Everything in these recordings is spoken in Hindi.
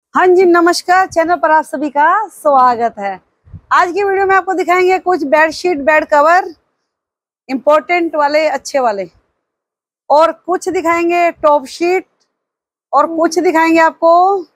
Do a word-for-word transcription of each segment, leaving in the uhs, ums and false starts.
हाँ जी, नमस्कार। चैनल पर आप सभी का स्वागत है। आज की वीडियो में आपको दिखाएंगे कुछ बेडशीट, बेड कवर, इंपॉर्टेंट वाले, अच्छे वाले, और कुछ दिखाएंगे टॉप शीट, और कुछ दिखाएंगे आपको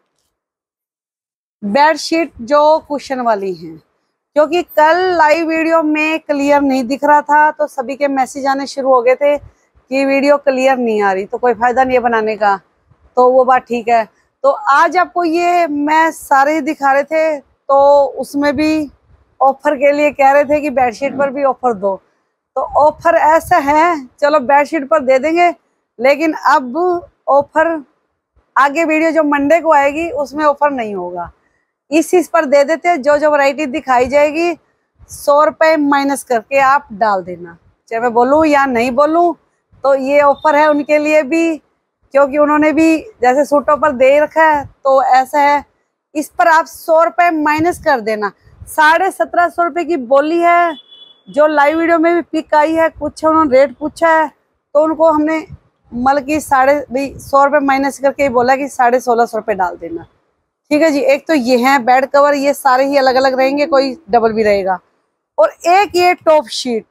बेडशीट जो कुशन वाली हैं। क्योंकि कल लाइव वीडियो में क्लियर नहीं दिख रहा था, तो सभी के मैसेज आने शुरू हो गए थे कि वीडियो क्लियर नहीं आ रही, तो कोई फायदा नहीं है बनाने का। तो वो बात ठीक है। तो आज आपको ये मैं सारे ही दिखा रहे थे, तो उसमें भी ऑफर के लिए कह रहे थे कि बेडशीट पर भी ऑफर दो। तो ऑफर ऐसा है, चलो बेडशीट पर दे देंगे, लेकिन अब ऑफर आगे वीडियो जो मंडे को आएगी उसमें ऑफर नहीं होगा। इस चीज पर दे देते हैं। जो जो वैरायटी दिखाई जाएगी सौ रुपए माइनस करके आप डाल देना, चाहे मैं बोलूँ या नहीं बोलूँ। तो ये ऑफर है उनके लिए भी, क्योंकि उन्होंने भी जैसे सूटों पर दे रखा है, तो ऐसा है इस पर आप सौ रुपए माइनस कर देना। साढ़े सत्रह सौ रुपये की बोली है। जो लाइव वीडियो में भी पिक आई है, कुछ उन्होंने रेट पूछा है, तो उनको हमने मतलब की साढ़े भाई सौ रुपये माइनस करके ही बोला कि साढ़े सोलह सौ रुपये डाल देना। ठीक है जी। एक तो ये है बेड कवर, ये सारे ही अलग अलग रहेंगे, कोई डबल भी रहेगा। और एक ये टॉप शीट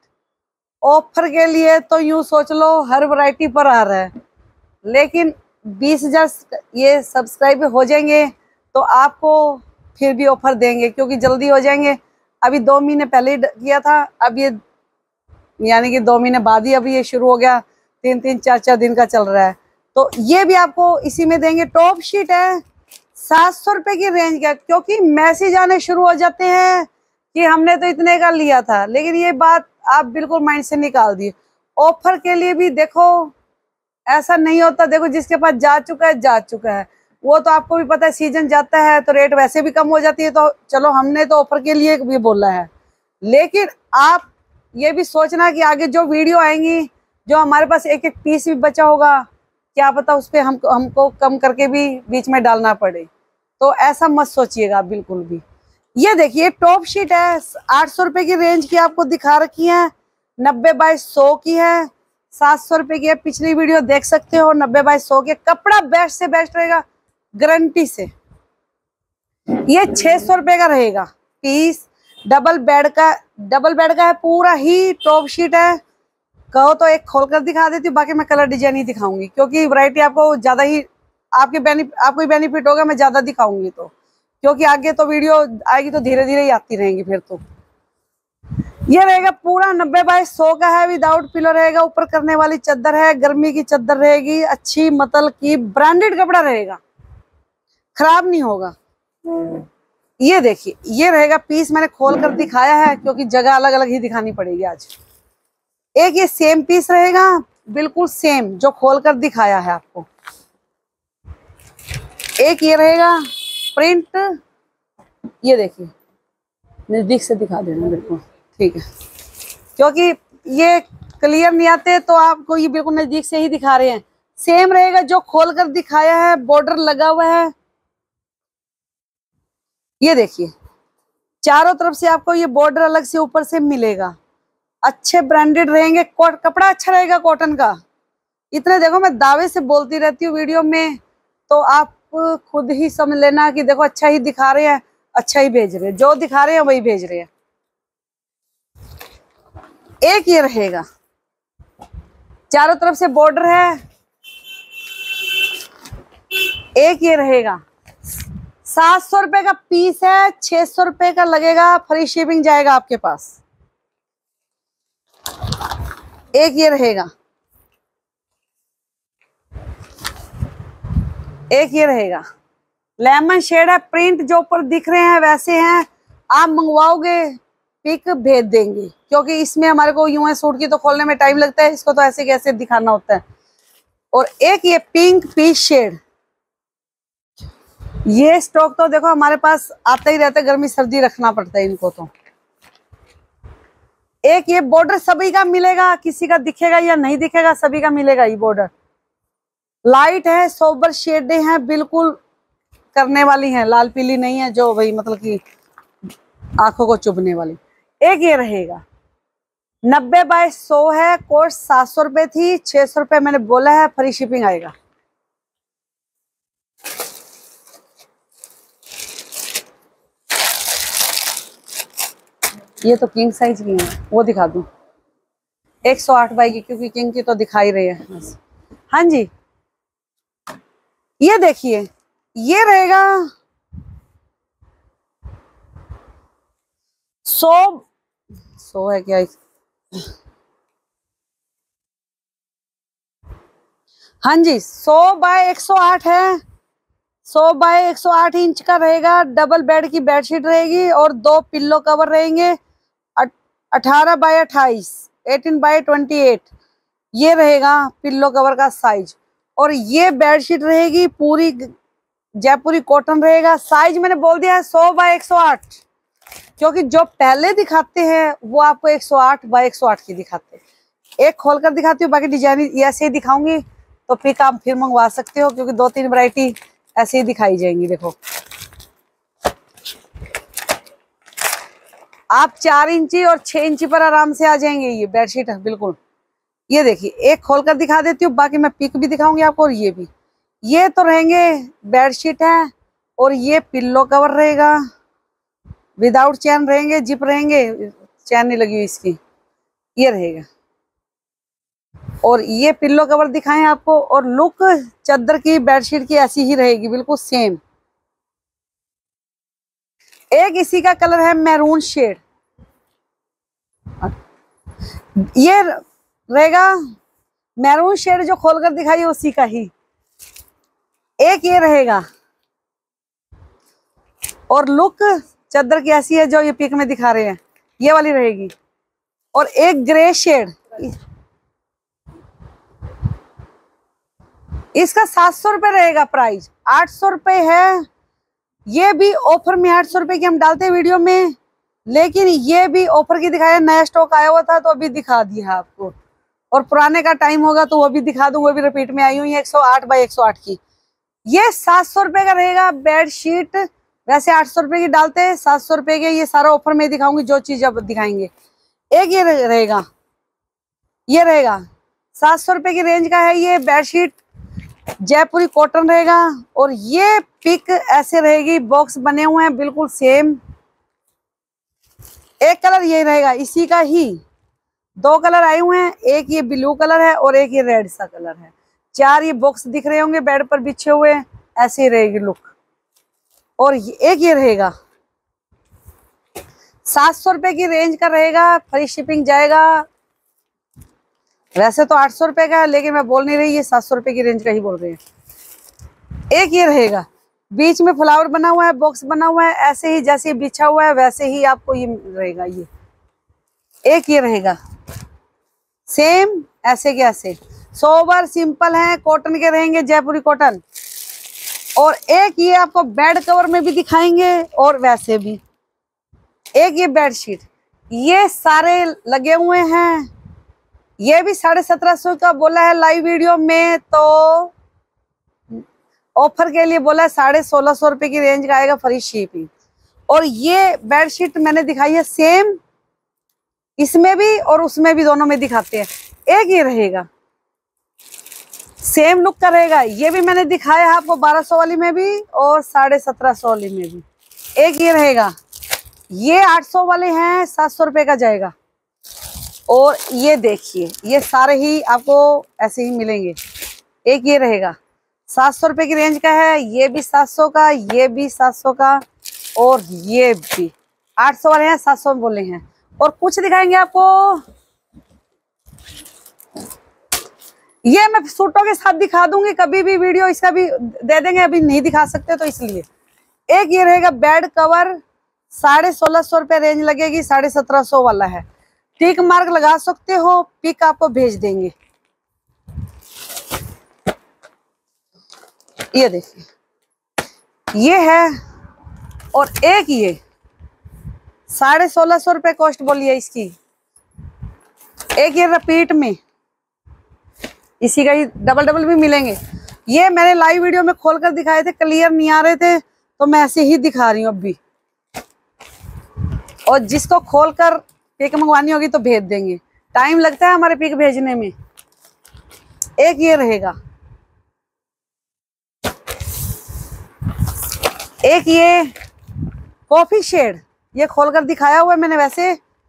ऑफर के लिए, तो यूं सोच लो हर वैरायटी पर आ रहा है। लेकिन बीस हजार ये सब्सक्राइब हो जाएंगे तो आपको फिर भी ऑफर देंगे, क्योंकि जल्दी हो जाएंगे। अभी दो महीने पहले ही किया था, अब ये यानी कि दो महीने बाद ही अभी ये शुरू हो गया। तीन तीन चार चार दिन का चल रहा है, तो ये भी आपको इसी में देंगे। टॉप शीट है सात सौ रुपए की रेंज का, क्योंकि मैसेज आने शुरू हो जाते हैं कि हमने तो इतने का लिया था, लेकिन ये बात आप बिल्कुल माइंड से निकाल दिए। ऑफर के लिए भी देखो ऐसा नहीं होता। देखो जिसके पास जा चुका है जा चुका है, वो तो आपको भी पता है, सीजन जाता है तो रेट वैसे भी कम हो जाती है। तो चलो हमने तो ऑफर के लिए भी बोला है, लेकिन आप ये भी सोचना कि आगे जो वीडियो आएंगी, जो हमारे पास एक एक पीस भी बचा होगा, क्या पता उस पर हम हमको कम करके भी बीच में डालना पड़े। तो ऐसा मत सोचिएगा बिल्कुल भी। ये देखिए टॉप शीट है, आठ सौ रुपए की रेंज की आपको दिखा रखी है, नब्बे बाई सौ की है, सात सौ रुपए की है। पिछली वीडियो देख सकते हो, नब्बे बाई सौ के। कपड़ा बेस्ट से बेस्ट रहेगा गारंटी से। ये छह सौ रुपए का रहेगा पीस। डबल बेड का डबल बेड का है, पूरा ही टॉप शीट है। कहो तो एक खोलकर दिखा देती हूँ, बाकी मैं कलर डिजाइन ही दिखाऊंगी, क्योंकि वैरायटी आपको ज्यादा ही आपके बेनिफिट आपको ही बेनिफिट होगा, मैं ज्यादा दिखाऊंगी तो। क्योंकि आगे तो वीडियो आएगी तो धीरे धीरे ही आती रहेंगी फिर तो। ये रहेगा पूरा नब्बे बाई सौ का है, विदाउट पिलो रहेगा, ऊपर करने वाली चादर है, गर्मी की चादर रहेगी, अच्छी मतलब की ब्रांडेड कपड़ा रहेगा, खराब नहीं होगा। ये देखिए ये रहेगा पीस, मैंने खोल कर दिखाया है क्योंकि जगह अलग अलग ही दिखानी पड़ेगी आज। एक ये सेम पीस रहेगा, बिल्कुल सेम जो खोल कर दिखाया है आपको। एक ये रहेगा प्रिंट, ये देखिए नजदीक से दिखा देना बिल्कुल, ठीक है, क्योंकि ये क्लियर नहीं आते तो आपको ये बिल्कुल नजदीक से ही दिखा रहे हैं। सेम रहेगा जो खोल कर दिखाया है, बॉर्डर लगा हुआ है। ये देखिए चारों तरफ से आपको ये बॉर्डर अलग से ऊपर से मिलेगा। अच्छे ब्रांडेड रहेंगे, कपड़ा अच्छा रहेगा कॉटन का। इतने देखो मैं दावे से बोलती रहती हूँ वीडियो में, तो आप खुद ही समझ लेना कि देखो अच्छा ही दिखा रहे हैं, अच्छा ही भेज रहे हैं, जो दिखा रहे हैं वही भेज रहे हैं। एक ये रहेगा, चारों तरफ से बॉर्डर है। एक ये रहेगा, सात सौ रुपए का पीस है, छह सौ रुपए का लगेगा, फ्री शिपिंग जाएगा आपके पास। एक ये रहेगा, एक ये रहेगा लेमन शेड है, प्रिंट जो ऊपर दिख रहे हैं वैसे हैं। आप मंगवाओगे पिक भेज देंगे, क्योंकि इसमें हमारे को यूं है सूट की तो खोलने में टाइम लगता है, इसको तो ऐसे कैसे दिखाना होता है। और एक ये पिंक पीच शेड, ये स्टॉक तो देखो हमारे पास आता ही रहता है, गर्मी सर्दी रखना पड़ता है इनको तो। एक ये बॉर्डर सभी का मिलेगा, किसी का दिखेगा या नहीं दिखेगा, सभी का मिलेगा ये बॉर्डर। लाइट है, सोबर शेडें हैं, बिल्कुल करने वाली हैं, लाल पीली नहीं है जो भाई मतलब कि आंखों को चुभने वाली। एक ये रहेगा नब्बे बाय सौ है, कॉस्ट सात सौ रुपए थी, छह सौ रुपए मैंने बोला है, फ्री शिपिंग आएगा। ये तो किंग साइज की है, वो दिखा दूं एक सौ आठ बाई की, क्योंकि किंग की तो दिखा ही रही है। हाँ जी, ये देखिए, ये रहेगा सौ सौ है क्या? हाँ जी, सौ बाय एक सौ आठ है। सौ बाय एक सौ आठ इंच का रहेगा। डबल बेड की बेडशीट रहेगी और दो पिल्लो कवर रहेंगे। अठारह बाय अट्ठाईस, एटीन बाय ट्वेंटी एट, ये रहेगा पिल्लो कवर का साइज। और ये बेडशीट रहेगी पूरी जयपुरी कॉटन रहेगा। साइज मैंने बोल दिया है सौ बाय एक सौ आठ, क्योंकि जो पहले दिखाते हैं वो आपको एक सौ आठ बाय एक सौ आठ की दिखाते हैं। एक खोलकर दिखाती हूँ, बाकी डिजाइन ऐसे ही दिखाऊंगी, तो पिक आप फिर मंगवा सकते हो, क्योंकि दो तीन वैरायटी ऐसे ही दिखाई जाएंगी। देखो, आप चार इंची और छह इंची पर आराम से आ जाएंगे ये बेडशीट है बिल्कुल। ये देखिए, एक खोलकर दिखा देती हूँ, बाकी मैं पिक भी दिखाऊंगी आपको। और ये भी, ये तो रहेंगे बेडशीट है, और ये पिल्लो कवर रहेगा, विदाउट चैन रहेंगे, जिप रहेंगे, चैन नहीं लगी हुई इसकी, ये रहेगा। और ये पिल्लो कवर दिखाएं आपको। और लुक चादर की बेडशीट की ऐसी ही रहेगी, बिल्कुल सेम। एक इसी का कलर है मैरून शेड, ये रहेगा मैरून शेड जो खोलकर दिखाई उसी का ही। एक ये रहेगा, और लुक चादर की ऐसी है जो ये पिक में दिखा रहे हैं, ये वाली रहेगी। और एक ग्रे शेड, इसका सात सौ रुपये रहेगा प्राइस। आठ सौ रुपये है, ये भी ऑफर में आठ सौ रुपये की हम डालते हैं वीडियो में, लेकिन ये भी ऑफर की दिखाया, नया स्टॉक आया हुआ था तो अभी दिखा दिया आपको। और पुराने का टाइम होगा तो वो भी दिखा दूं, वो भी रिपीट में आई हुई है एक सौ आठ बाई एक सौ आठ की। ये सात सौ रुपये का रहेगा बेडशीट। वैसे आठ सौ रुपये की डालते हैं, सात सौ रुपये के ये सारा ऑफर में दिखाऊंगी जो चीज अब दिखाएंगे। एक ये रहेगा, ये रहेगा सात सौ रुपये की रेंज का है। ये बेडशीट जयपुरी कॉटन रहेगा, और ये पिक ऐसे रहेगी, बॉक्स बने हुए हैं बिल्कुल सेम। एक कलर ये रहेगा, इसी का ही दो कलर आए हुए हैं, एक ये ब्लू कलर है और एक ये रेड सा कलर है। चार ये बॉक्स दिख रहे होंगे बेड पर बिछे हुए, ऐसे रहेगी लुक। और एक ये रहेगा सात सौ रुपए की रेंज का रहेगा, फ्री शिपिंग जाएगा। वैसे तो आठ सौ रुपए का है, लेकिन मैं बोल नहीं रही, ये सात सौ रुपए की रेंज का ही बोल रहे हैं। एक ये रहेगा, बीच में फ्लावर बना हुआ है, बॉक्स बना हुआ है, ऐसे ही जैसे बिछा हुआ है वैसे ही आपको ये रहेगा। ये एक ये रहेगा सेम ऐसे के ऐसे, सोबर सिंपल है, कॉटन के रहेंगे, जयपुरी कॉटन। और एक ये आपको बेड कवर में भी दिखाएंगे और वैसे भी। एक ये बेडशीट, ये सारे लगे हुए हैं, ये भी साढ़े सत्रह सौ का बोला है लाइव वीडियो में, तो ऑफर के लिए बोला है साढ़े सोलह सौ रुपए की रेंज का आएगा, फ्री शिपिंग। और ये बेडशीट मैंने दिखाई है सेम, इसमें भी और उसमें भी, दोनों में दिखाते हैं। एक ये रहेगा सेम लुक का रहेगा, ये भी मैंने दिखाया है आपको बारह सौ वाली में भी और साढ़े सत्रह सौ वाली में भी। एक ये रहेगा, ये आठ सौ वाले हैं, सात सौ रुपए का जाएगा। और ये देखिए, ये सारे ही आपको ऐसे ही मिलेंगे। एक ये रहेगा सात सौ रुपए की रेंज का है, ये भी सात सौ का, ये भी सात सौ का, और ये भी आठ सौ वाले हैं, सात सौ बोले हैं। और कुछ दिखाएंगे आपको, ये मैं सूटों के साथ दिखा दूंगी, कभी भी वीडियो इसका भी दे देंगे, अभी नहीं दिखा सकते तो इसलिए। एक ये रहेगा बेड कवर, साढ़े सोलह सौ रुपए रेंज लगेगी, साढ़े सत्रह सौ वाला है। टिक मार्क लगा सकते हो, पिक आपको भेज देंगे। ये देखिए, ये है। और एक ये साढ़े सोलह सौ रुपए कॉस्ट बोलिए इसकी। एक ये रिपीट में, इसी का ही डबल डबल भी मिलेंगे। ये मैंने लाइव वीडियो में खोलकर दिखाए थे, क्लियर नहीं आ रहे थे, तो मैं ऐसे ही दिखा रही हूँ अब भी। और जिसको खोलकर पिक मंगवानी होगी तो भेज देंगे, टाइम लगता है हमारे पिक भेजने में। एक ये रहेगा, एक ये कॉफी शेड, ये खोलकर दिखाया हुआ है मैंने, वैसे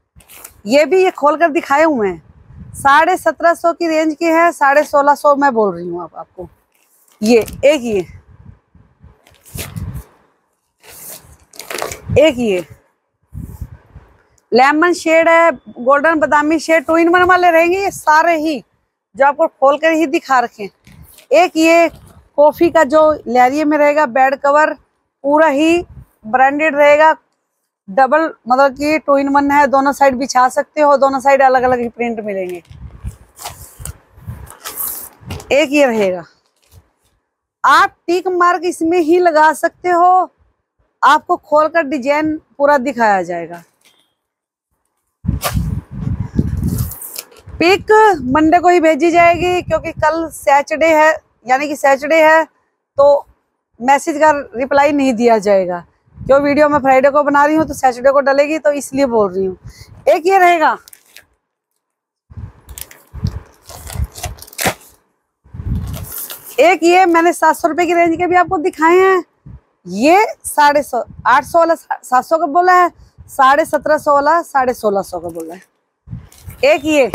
ये भी ये खोल कर दिखाए हुए हैं, साढ़े सत्रह सौ की रेंज की है, साढ़े सोलह सौ मैं बोल रही हूँ आप आपको। ये एक ये एक ये लेमन शेड है, गोल्डन बादामी शेड, टू इन वन वाले रहेंगे ये सारे ही, जो आपको खोल कर ही दिखा रखे। एक ये कॉफी का जो लहरिये में रहेगा, बेड कवर पूरा ही ब्रांडेड रहेगा, डबल मतलब कि टू इन वन है, दोनों साइड बिछा सकते हो, दोनों साइड अलग अलग ही प्रिंट मिलेंगे। एक ये रहेगा, आप टिक मार्क इसमें ही लगा सकते हो, आपको खोलकर डिजाइन पूरा दिखाया जाएगा। पिक मंडे को ही भेजी जाएगी, क्योंकि कल सैटरडे है, यानी कि सैटरडे है तो मैसेज का रिप्लाई नहीं दिया जाएगा, क्यों वीडियो मैं फ्राइडे को बना रही हूँ तो सैटरडे को डलेगी, तो इसलिए बोल रही हूँ। एक ये रहेगा, एक ये मैंने सात सौ रुपए की रेंज के भी आपको दिखाए हैं, ये साढ़े सौ आठ सौ वाला सात सौ का बोला है, साढ़े सत्रह सौ वाला साढ़े सोलह सौ का बोला है। एक ये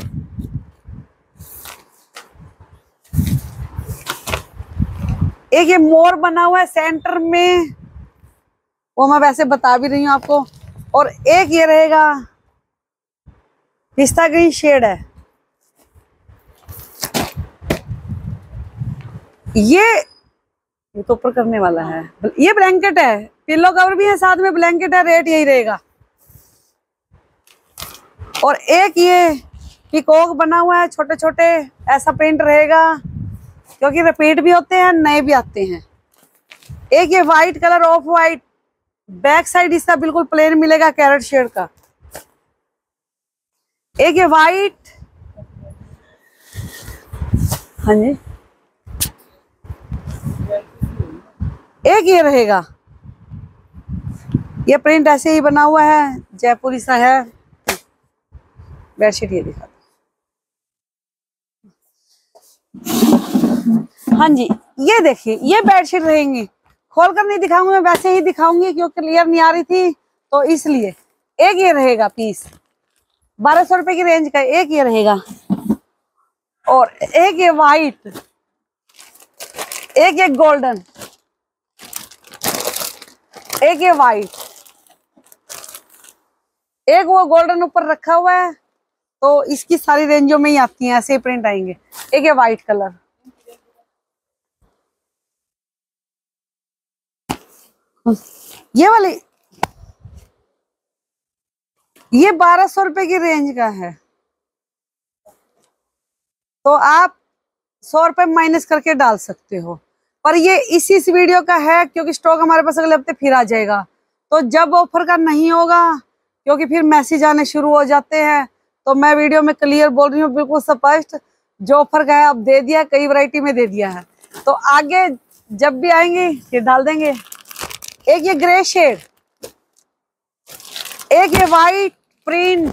एक ये मोर बना हुआ है सेंटर में, वो मैं वैसे बता भी रही हूँ आपको। और एक ये रहेगा, पिस्ता ग्रीन शेड है, ये ये तो ऊपर करने वाला है, ये ब्लैंकेट है, पिलो कवर भी है साथ में, ब्लैंकेट है, रेट यही रहेगा। और एक ये पीकॉक बना हुआ है, छोटे छोटे ऐसा प्रिंट रहेगा, क्योंकि रिपीट भी होते हैं, नए भी आते हैं। एक ये white colour, off white, back side इसका बिल्कुल प्लेन मिलेगा कैरेट शेड का। एक ये वाइट, हाँ जी, एक ये रहेगा, ये प्रिंट ऐसे ही बना हुआ है, जयपुरी सा है। बेडशीट ये दिखा, हाँ जी, ये देखिए, ये बेडशीट रहेंगी, खोलकर नहीं दिखाऊंगी मैं, वैसे ही दिखाऊंगी क्योंकि क्लियर नहीं आ रही थी, तो इसलिए। एक ये रहेगा पीस, बारह सौ रुपए की रेंज का, एक ये रहेगा। और एक ये वाइट, एक ये गोल्डन, एक ये वाइट, एक वो गोल्डन ऊपर रखा हुआ है, तो इसकी सारी रेंजों में ही आती हैं, ऐसे ही प्रिंट आएंगे। एक ये वाइट कलर, ये वाली, ये बारह सौ रुपए की रेंज का है, तो आप सौ रुपए माइनस करके डाल सकते हो, पर ये इसी इस वीडियो का है, क्योंकि स्टॉक हमारे पास अगले हफ्ते फिर आ जाएगा, तो जब ऑफर का नहीं होगा, क्योंकि फिर मैसेज आने शुरू हो जाते हैं, तो मैं वीडियो में क्लियर बोल रही हूँ, बिल्कुल स्पष्ट, जो ऑफर का है अब दे दिया, कई वैरायटी में दे दिया है, तो आगे जब भी आएंगे फिर डाल देंगे। एक ये ग्रे शेड, एक ये वाइट प्रिंट,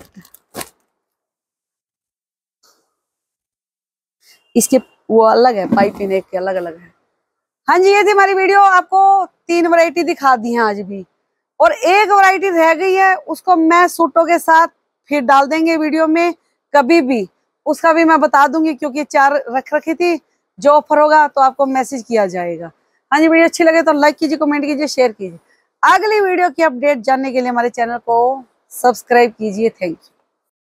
इसके वो अलग है, पाइपिंग एक के अलग अलग है। हाँ जी, ये थी हमारी वीडियो, आपको तीन वैरायटी दिखा दी है आज भी, और एक वैरायटी रह गई है, उसको मैं सूटों के साथ फिर डाल देंगे वीडियो में कभी भी, उसका भी मैं बता दूंगी, क्योंकि चार रख रखी थी, जो ऑफर होगा तो आपको मैसेज किया जाएगा। हाँ जी, वीडियो अच्छी लगे तो लाइक कीजिए, कमेंट कीजिए, शेयर कीजिए। अगली वीडियो की अपडेट जानने के लिए हमारे चैनल को सब्सक्राइब कीजिए। Thank you.